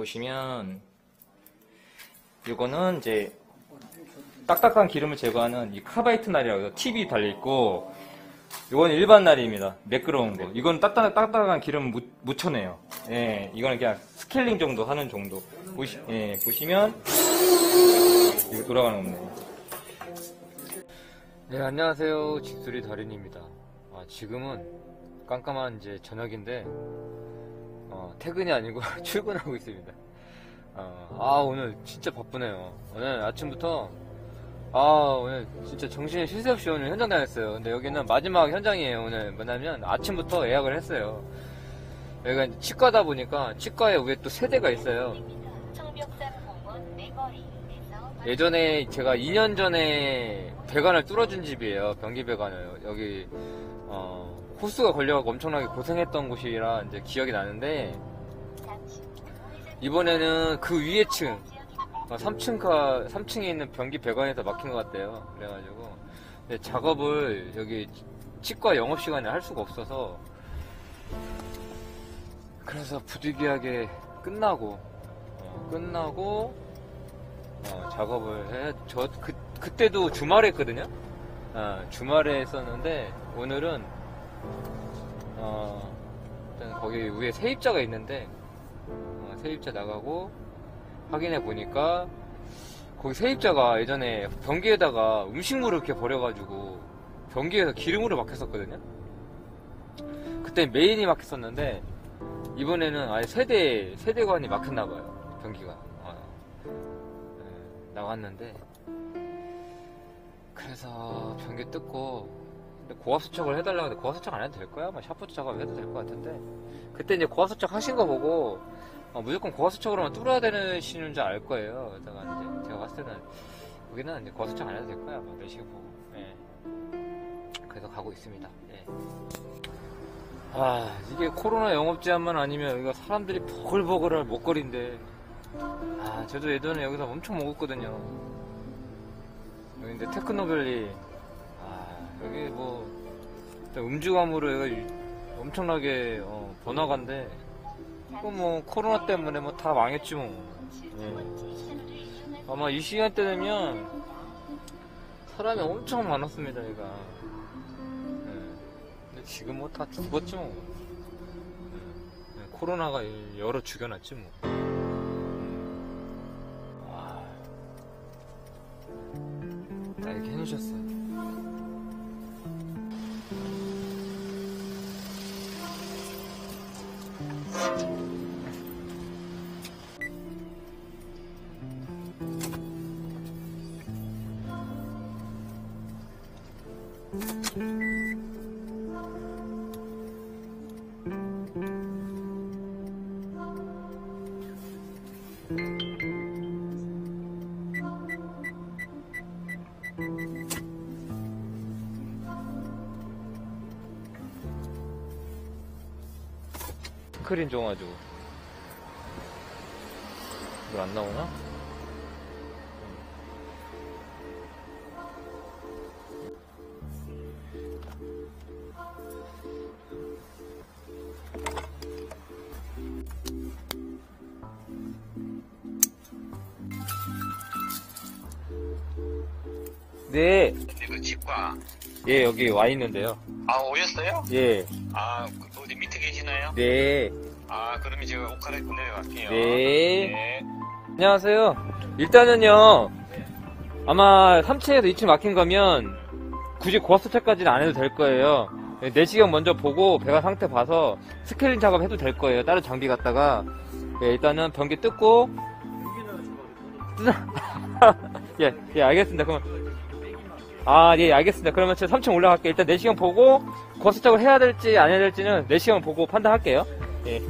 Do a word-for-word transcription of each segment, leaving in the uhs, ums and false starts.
보시면 이거는 이제 딱딱한 기름을 제거하는 이 카바이트 날이라고 해서 팁이 달려있고, 이건 일반 날입니다. 매끄러운 거. 이건 딱딱, 딱딱한 기름 묻, 묻혀내요. 예, 이거는 그냥 스케일링 정도 하는 정도. 보시, 예, 보시면 이거 돌아가는 겁니다. 네, 안녕하세요. 직소리 달인입니다. 아, 지금은 깜깜한 이제 저녁인데 어, 퇴근이 아니고 출근하고 있습니다. 어, 아, 오늘 진짜 바쁘네요. 오늘 아침부터 아, 오늘 진짜 정신이 쉴 새 없이 오늘 현장 다녔어요. 근데 여기는 마지막 현장이에요. 오늘 뭐냐면 아침부터 예약을 했어요. 여기가 이제 치과다 보니까 치과에 위에 또 세대가 있어요. 예전에 제가 이 년 전에 배관을 뚫어준 집이에요. 변기 배관을. 여기 어, 호스가 걸려가지고 엄청나게 고생했던 곳이라 이제 기억이 나는데, 이번에는 그 위에 층 삼 층가, 삼 층에 있는 변기 배관에서 막힌 것 같대요. 그래가지고 작업을 여기 치과 영업시간에 할 수가 없어서, 그래서 부득이하게 끝나고 어, 끝나고 어, 작업을 해. 저 그, 그때도 주말에 했거든요. 어, 주말에 했었는데 오늘은 어, 일단 거기 위에 세입자가 있는데 어, 세입자 나가고 확인해 보니까 거기 세입자가 예전에 변기에다가 음식물을 이렇게 버려가지고 변기에서 기름으로 막혔었거든요. 그때 메인이 막혔었는데 이번에는 아예 세대 세대관이 막혔나봐요. 변기가 어, 네, 나갔는데, 그래서 변기 뜯고 고압수척을 해달라고 하는데 고압수척 안 해도 될 거야? 아마 샤프트 작업해도 될 것 같은데, 그때 이제 고압수척 하신 거 보고 어, 무조건 고압수척으로만 뚫어야 되시는 줄 알 거예요. 그래서 이제 제가 봤을 때는 여기는 이제 고압수척 안 해도 될 거야. 뭐 내시경 보고. 예. 그래서 가고 있습니다. 예. 아, 이게 코로나 영업 제한만 아니면 여기가 사람들이 버글버글할 먹거리인데, 아, 저도 예전에 여기서 엄청 먹었거든요. 여기 이제 테크노밸리, 아, 여기 뭐 음주감으로 여기가 엄청나게 어, 번화가인데, 이거 뭐 코로나 때문에 뭐 다 망했지 뭐. 예. 아마 이 시간대 되면 사람이 엄청 많았습니다, 여기가. 지금 뭐 다 죽었지 뭐. 네, 코로나가 여러 죽여놨지 뭐. 와, 다 이렇게 해놓으셨어요. 스크린 좋아가지고 이거 안 나오나? 네. 그 치과. 예, 여기 와 있는데요. 아, 오셨어요? 예. 아, 어디 밑에 계시나요? 네. 아, 그러면 제가 옷 갈아입고 내려갈게요. 네. 네. 안녕하세요. 일단은요, 아마 삼 층에서 이 층 막힌 거면 굳이 고압수척까지는 안 해도 될 거예요. 내시경 먼저 보고 배관 상태 봐서 스케일링 작업 해도 될 거예요. 다른 장비 갖다가. 예, 일단은 변기 뜯고. 예, 예, 알겠습니다. 그럼. 아, 예, 알겠습니다. 그러면 제가 삼 층 올라갈게요. 일단 내시경 보고 고압수척을 해야 될지 안 해야 될지는 내시경 보고 판단할게요. 예.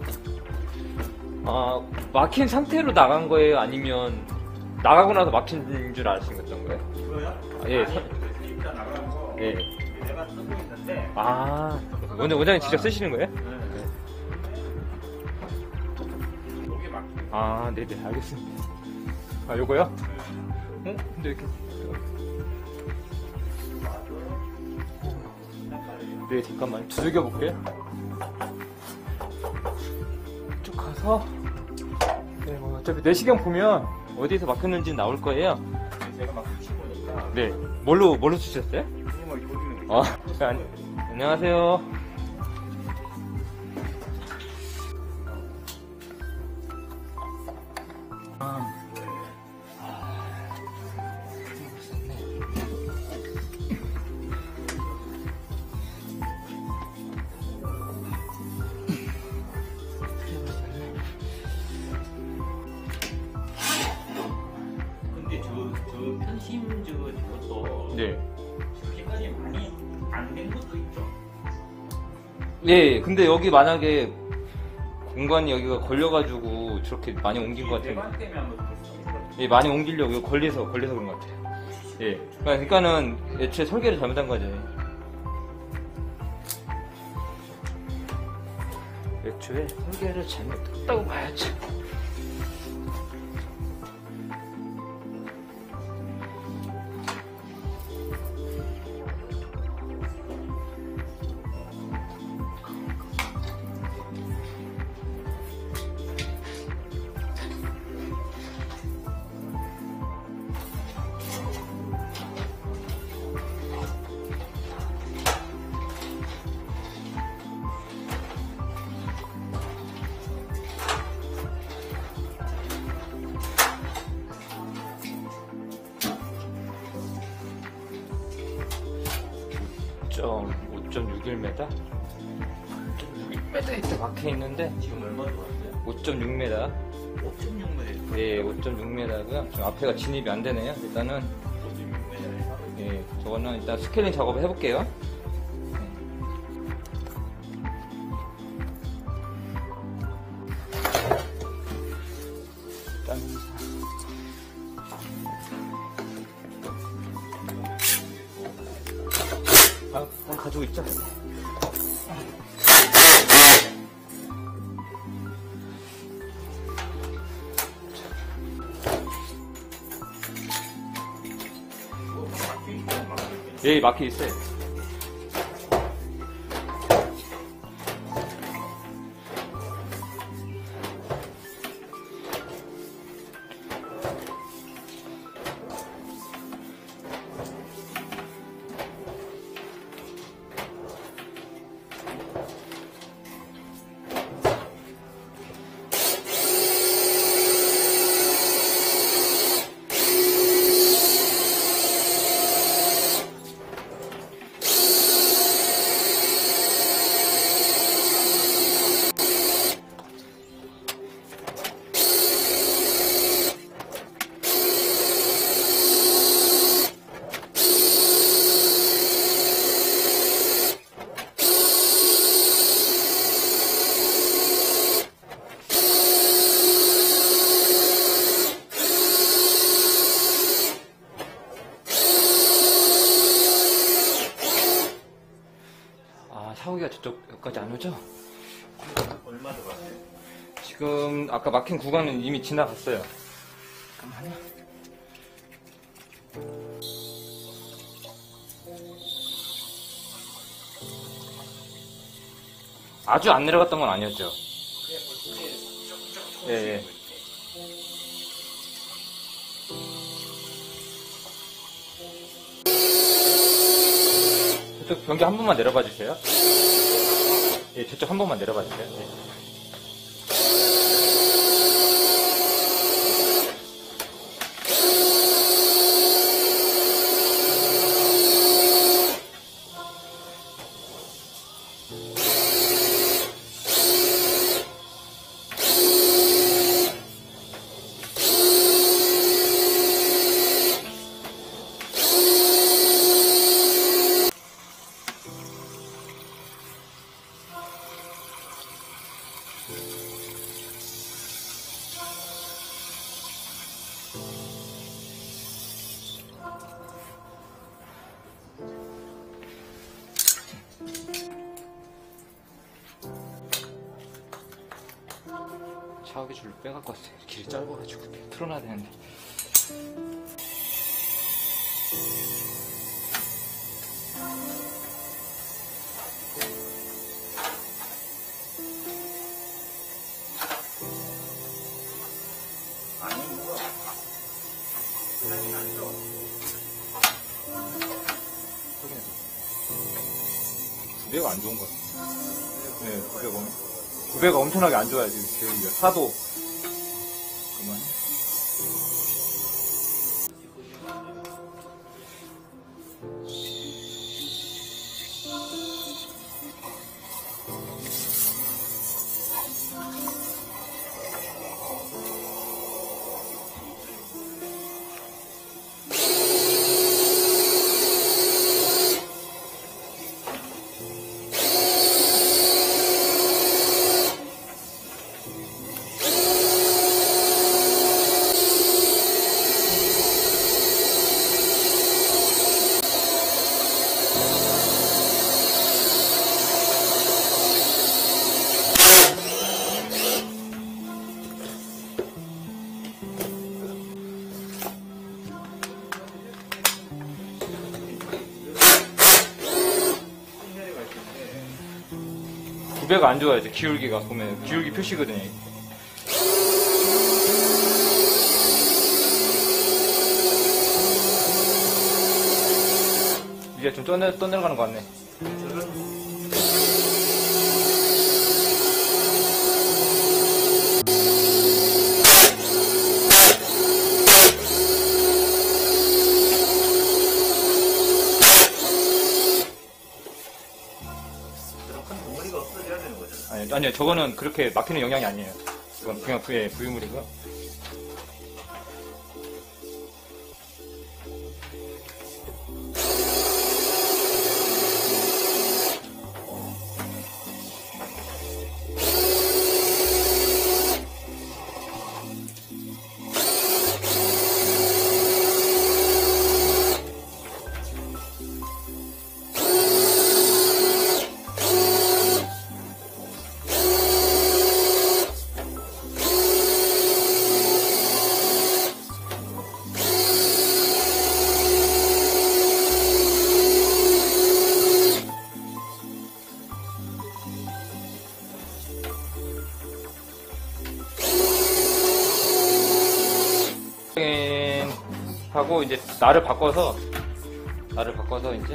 아, 막힌 상태로 나간 거예요? 아니면 나가고 나서 막힌 줄 아시는 거예요? 이거요? 아, 예. 아니, 그 세입자 나간 거. 예. 내가 쓰고 있는데. 아, 원장, 원장님 직접 쓰시는 거예요? 네. 여기 막힌. 아, 네네, 알겠습니다. 아, 요거요? 어? 근데 이렇게. 네, 잠깐만. 두들겨 볼게요. 쭉 가서. 어차피 내시경 보면 어디서 막혔는지 나올 거예요. 제가 막 푸신 거니까. 네. 뭘로, 뭘로 쓰셨어요? 손님을 보여주는 거. 아, 안, 안녕하세요. 아. 근데 저, 저 편심 저, 저것도. 네. 저기까지 많이 안 된 것도 있죠. 예, 근데 여기 만약에 공간이 여기가 걸려가지고 저렇게 많이 옮긴 것 같아요. 대박 때문에 한번 더 쓰는 것 같아요. 예, 많이 옮기려고 이거 걸려서, 걸려서 그런 것 같아요. 예. 그러니까는 애초에 설계를 잘못한 거죠. 애초에 설계를 잘못했다고 봐야지. 오 점 육일 미터? 오 점 육일 미터 이렇게 막혀 있는데 지금 얼마 들어왔어요? 오 점 육 미터. 오 점 육 미터. 예, 오 점 육 미터고요. 지금 앞에가 진입이 안 되네요. 일단은 오 점 육 미터에서. 예, 저거는 일단 스케일링 작업을 해볼게요. 일단 아, 그냥 가지고 있자. 예, 막혀 있어요. 샤워기가 저쪽까지 안 오죠? 얼마 들어왔어요? 지금 아까 막힌 구간은 이미 지나갔어요. 잠깐만요. 아주 안 내려갔던 건 아니었죠? 예, 예. 저쪽 변기 한 번만 내려봐 주세요. 예, 저쪽 한 번만 내려봐 주세요. 예. 샤워기 줄을 빼갖고 왔어요. 길이 짧아가지고 틀어놔야 되는데. 아니 뭐 시간이 안 줘. 구배가 안 좋은 것 같아요. 네, 구배가, 엄- 구배가 엄청나게 안 좋아요, 지금. 제일이가. 사도. 그만. 구배가 안 좋아요, 이제 기울기가. 보면, 기울기 표시거든요. 이게 좀 떠내, 떠내려가는 것 같네. 그런 큰 덩어리가 없어져야 되는 거잖아. 아니, 아니요, 저거는 그렇게 막히는 영향이 아니에요. 이건 그냥 부의 부유물이고요. 하고 이제 날을 바꿔서 날을 바꿔서 이제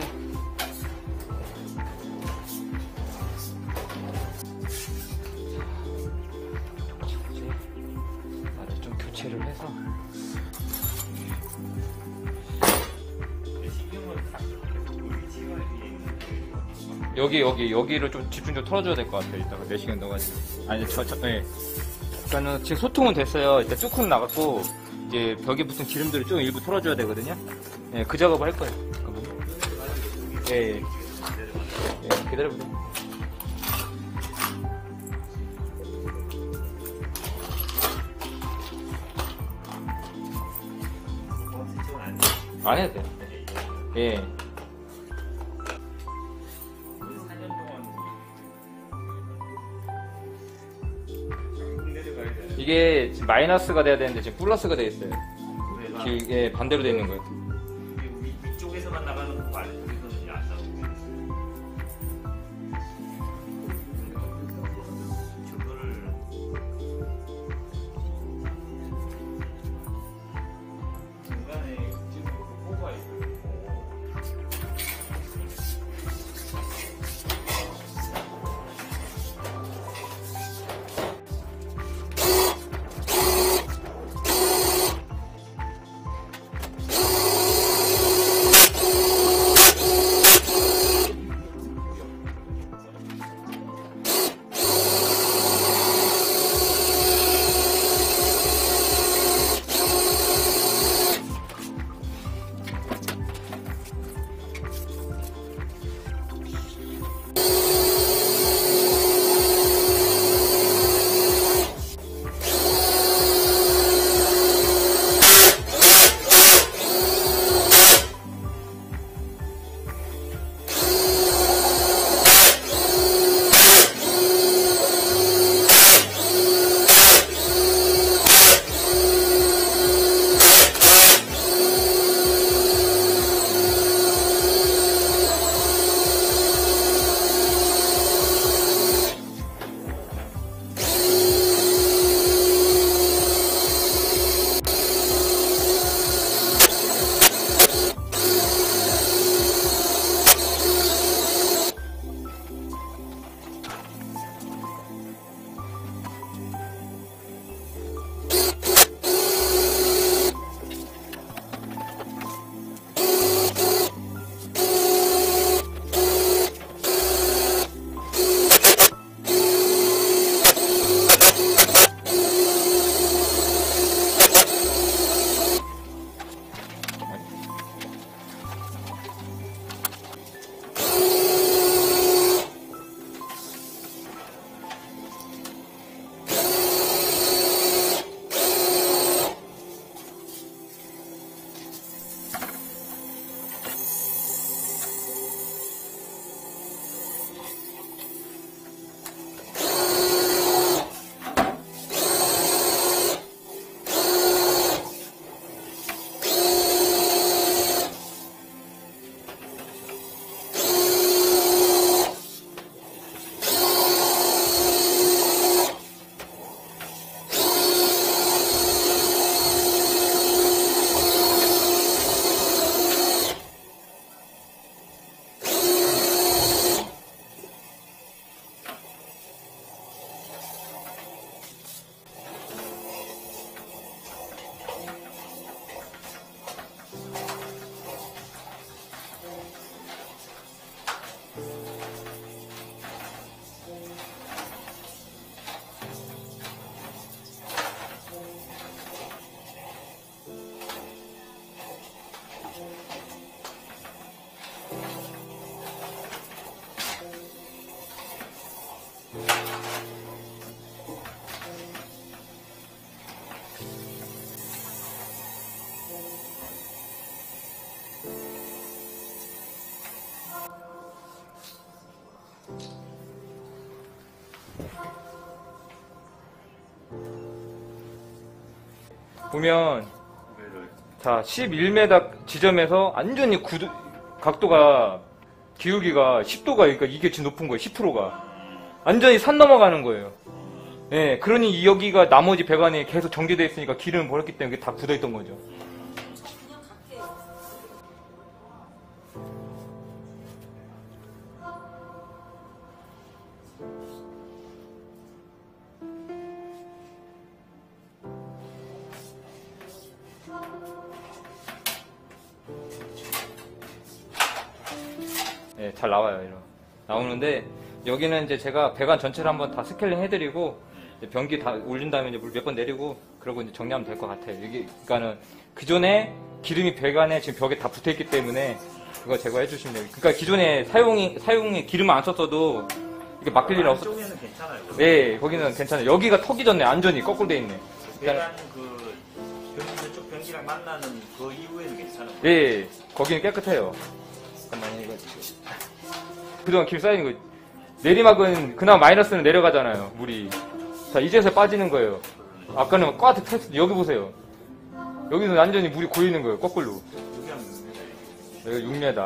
이제 날을 좀 교체를 해서 여기 여기 여기를 좀 집중 좀 털어줘야 될 것 같아요. 이따가 내시경 넣어가지고 아니 저 저 네. 그러니까는 지금 소통은 됐어요. 일단 뚜껑 나갔고 이제 벽에 붙은 기름들을 좀 일부 털어줘야 되거든요. 예, 그 작업을 할 거예요. 잠깐만요. 예, 예. 예, 기다려보세요. 안 해도 돼요. 예. 이게 지금 마이너스가 돼야 되는데 지금 플러스가 돼 있어요. 길, 예, 반대로 돼 있는 거예요. 위쪽에서만 나가는 거고 아래쪽에서는 안 나오고. 저거를 중간에 지금 포가 있고. 보면 구배를 자 십일 미터 지점에서 완전히 구도, 각도가 기울기가 십 도가 그러니까 이게 지금 높은 거예요. 십 퍼센트가 완전히 산 넘어가는 거예요. 예, 그러니 이 여기가 나머지 배관에 계속 전개되어 있으니까 기름을 버렸기 때문에 이게 다 굳어 있던 거죠. 예, 잘 나와요. 이런 나오는데 여기는 이제 제가 배관 전체를 한번 다 스케일링 해드리고 이제 변기 다 올린 다음에 이제 물 몇 번 내리고 그러고 이제 정리하면 될 것 같아요. 이게 그러니까는 그 전에 기름이 배관에 지금 벽에 다 붙어 있기 때문에 그거 제거해 주시면 돼요. 그러니까 기존에 사용이 사용이 기름 안 썼어도 이게 막힐 일 없어. 쪽에는 괜찮아요. 네, 거기는 괜찮아요. 여기가 터기 전에 안전히 거꾸로 돼 있네. 그러니까 배관 그 변기 저쪽 변기랑 만나는 그 이후에는 괜찮아요. 예, 거기는 깨끗해요. 잠깐만요, 이거 지금. 그동안 길 쌓이는 거 내리막은 그나마 마이너스는 내려가잖아요, 물이. 자, 이제서 빠지는 거예요. 아까는 꽉 탔을 때 여기 보세요. 여기는 완전히 물이 고이는 거예요, 거꾸로. 여기 하면 됩니다. 여기 육 미터.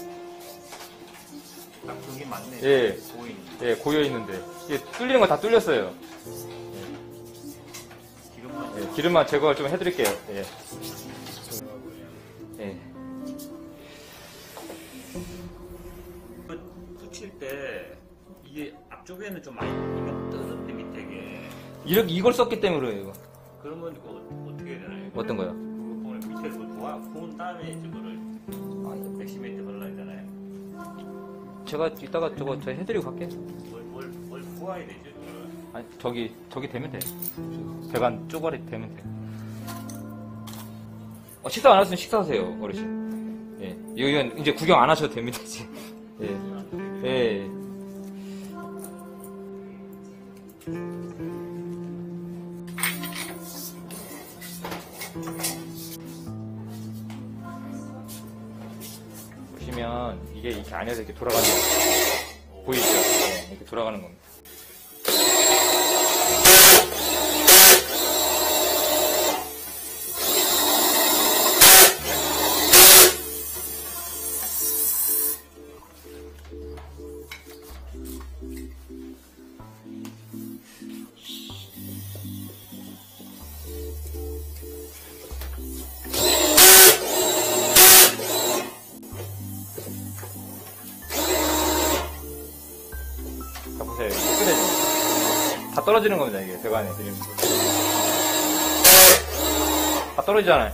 딱 그게 맞네. 예. 보이는. 예, 고여 있는데. 이게 뚫리는 거 다 뚫렸어요. 기름만. 예, 기름만 제거를 좀 해드릴게요. 예. 예. 그 붙일 때 이게 앞쪽에는 좀 많이 이거 뜨는데 밑에 게 이렇게 이걸 썼기 때문에 그래요, 이거. 그러면 이거 어- 어떻게 해야 되나요? 어떤 거요? 그거 보면 밑에 그거 도와 구운 다음에 이거를 백시멘트 발라야 되잖아요. 제가 이따가 저거 저 해드리고 갈게요. 뭘뭘 뭘 구워야 되죠? 그거를. 아니, 저기, 저기 되면 돼요. 배관 쪼가리 되면 돼요. 어, 식사 안 하셨으면 식사하세요, 어르신. 예. 이건 이제 구경 안 하셔도 됩니다, 이제. 예. 예. 보시면 이게 이렇게 안에서 이렇게 돌아가는 거 보이죠? 네, 이렇게 돌아가는 겁니다. 자, 보세요. 깨끗해져. 다 떨어지는 겁니다, 이게, 배관에 기름이. 다 떨어지잖아요.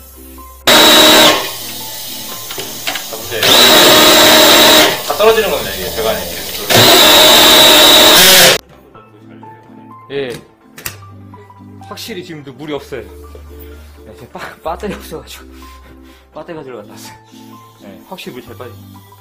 자, 보세요. 다 떨어지는 겁니다, 이게, 배관에. 예. 확실히 지금도 물이 없어요. 네, 지금 빠, 배터리 없어가지고. 배터리가 들어갔다 왔어요. 네, 확실히 물이 잘 빠지.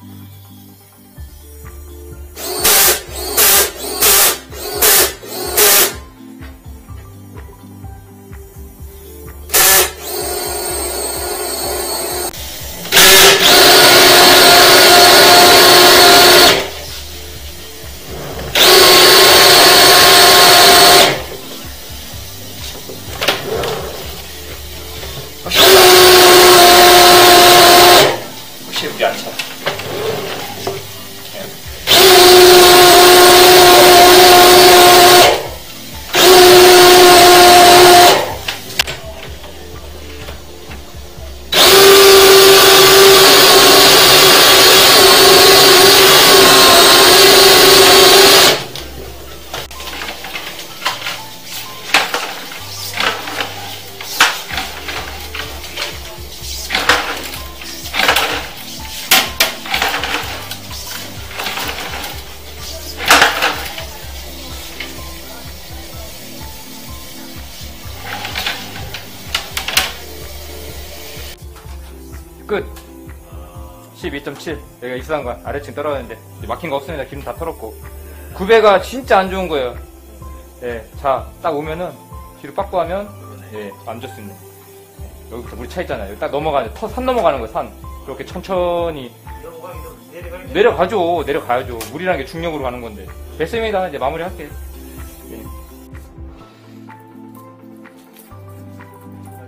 확실히 물이 안 차. 끝. 십이 점 칠. 여기가 익사한 거 아래층 떨어졌는데 이제 막힌 거 없습니다. 기름 다 털었고. 구배가 진짜 안 좋은 거예요. 예, 자, 딱 오면은 뒤로 빠꾸 하면 예, 안 좋습니다. 여기부터 물이 차 있잖아요. 여기 딱 넘어가는 터, 산 넘어가는 거예요. 산. 그렇게 천천히 내려가기 좀 내려가기 내려가죠. 내려가야죠. 물이라는 게 중력으로 가는 건데. 됐습니다. 이제 마무리 할게요. 예.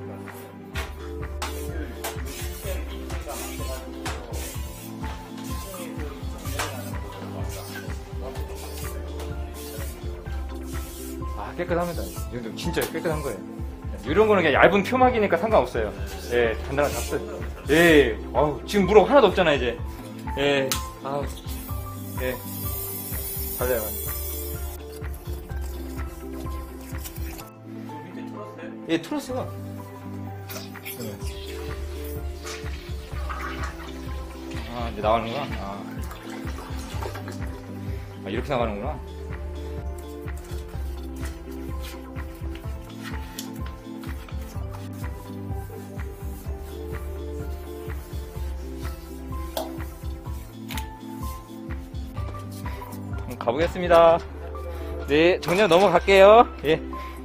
깨끗합니다. 이 정도 진짜 깨끗한 거예요. 이런 거는 그냥 얇은 표막이니까 상관없어요. 예, 단단한 잡스. 예, 아우, 지금 물어 하나도 없잖아, 이제. 예, 아우, 예. 맞아요. 밑에 틀었어요? 예, 틀었어요. 예. 아, 이제 나가는구나. 아. 아, 이렇게 나가는구나. 가보겠습니다. 네, 정리하러 넘어갈게요. 예.